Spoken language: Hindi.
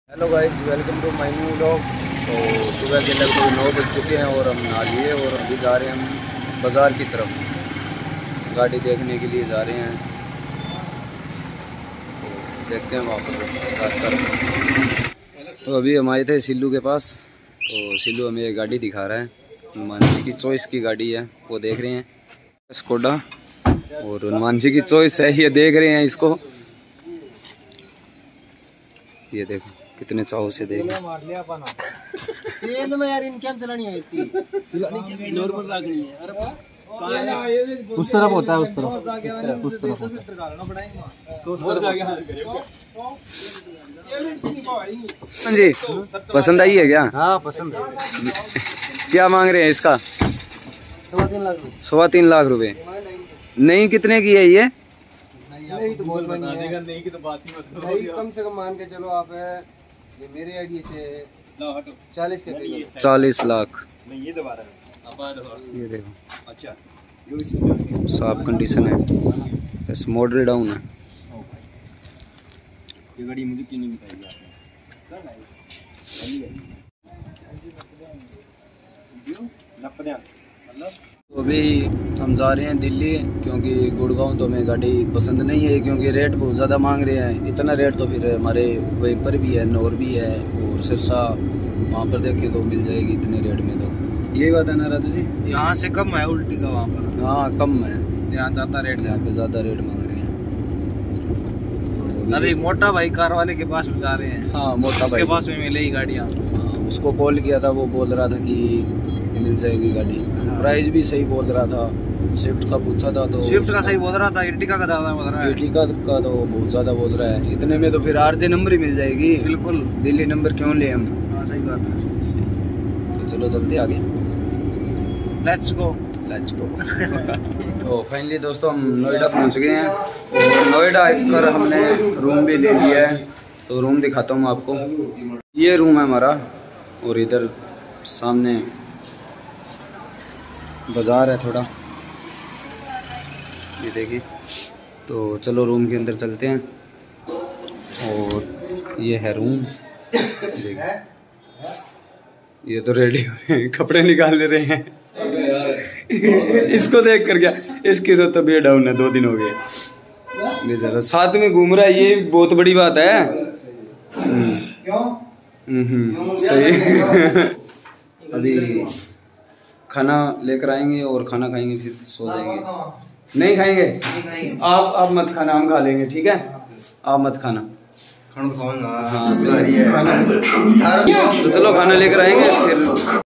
Hello guys, welcome to my new vlog. तो सुबह के लगभग 9 बज चुके हैं और हम नहा लिए और अभी जा रहे हैं हम बाज़ार की तरफ, गाड़ी देखने के लिए जा रहे हैं। तो देखते हैं वहाँ पर। तो अभी हम आए थे सिल्लू के पास, तो सिल्लू हमें एक गाड़ी दिखा रहा है, हनुमान जी की चॉइस की गाड़ी है, वो देख रहे हैं स्कोडा, और हनुमान जी की चॉइस है, ये देख रहे हैं इसको। ये देखो कितने चाव से देख में यार इनकी हम चलानी हुई थी, नॉर्मल लग रही है। उस तरफ होता है, उस तरफ जी। पसंद आई है क्या? हाँ पसंद है। क्या मांग रहे हैं इसका? 3.25 लाख रुपए। 3.25 लाख रुपए। नहीं, कितने की है ये? नहीं तो बहुत महंगी है। नहीं की तो बात ही मत करो। भाई कम से कम मान के चलो आप, ये मेरे आईडी से 40 के करीब। 40 लाख। ये दोबारा ये देखो, अच्छा साफ कंडीशन है, बस मॉडल डाउन है। ये गाड़ी मुझे क्यों नहीं बताई आपने? तो अभी हम जा रहे हैं दिल्ली, क्योंकि गुड़गांव तो हमें गाड़ी पसंद नहीं है, क्योंकि रेट बहुत ज़्यादा मांग रहे हैं। इतना रेट तो फिर हमारे वहीं पर भी है, नौर भी है और सिरसा, वहाँ पर देखें तो मिल जाएगी इतने रेट में। तो यही बात है ना राजू जी? यहाँ से कम है उल्टी का, वहाँ पर हाँ कम है, यहाँ ज़्यादा रेट, यहाँ पे ज़्यादा रेट मांग रहे हैं। अभी मोटा भाई कार वाले के पास जा रहे हैं। हाँ मोटा भाई के पास में मिलेगी गाड़ियाँ। हाँ, उसको कॉल किया था, वो बोल रहा था कि मिल जाएगी गाड़ी। हाँ। प्राइस भी सही बोल रहा था, स्विफ्ट का पूछा था तो स्विफ्ट का सही बोल रहा था, इर्टिगा का ज़्यादा बोल रहा है। इर्टिगा का तो बहुत ज़्यादा बोल रहा है। इतने में तो फिर आरजे नंबर ही मिल जाएगी। बिल्कुल, दिल्ली नंबर क्यों ले हम? हाँ सही बात है। तो चलो चलते आगे, लेट्स गो। तो फाइनली दोस्तों हम नोएडा पहुंच गए हैं, और नोएडा आकर हमने रूम भी ले लिया है। तो रूम दिखाता हूँ आपको, ये रूम है हमारा, और इधर सामने बाजार है थोड़ा, ये देखिए। तो चलो रूम के अंदर चलते हैं, और ये है रूम। देखिए ये तो रेडी हो रहे हैं, कपड़े निकाल ले रहे हैं। इसको देख कर क्या, इसकी तो तबीयत डाउन है, 2 दिन हो गए बेचारा, साथ में घूम रहा है, ये बहुत बड़ी बात है। सही। अभी खाना लेकर आएंगे और खाना खाएंगे, फिर सो जाएंगे। नहीं खाएंगे? आप मत खाना, हम खा लेंगे, ठीक है? आप मत खाना। खाना तो खाऊंगा। हाँ सही है। तो चलो खाना लेकर आएंगे फिर।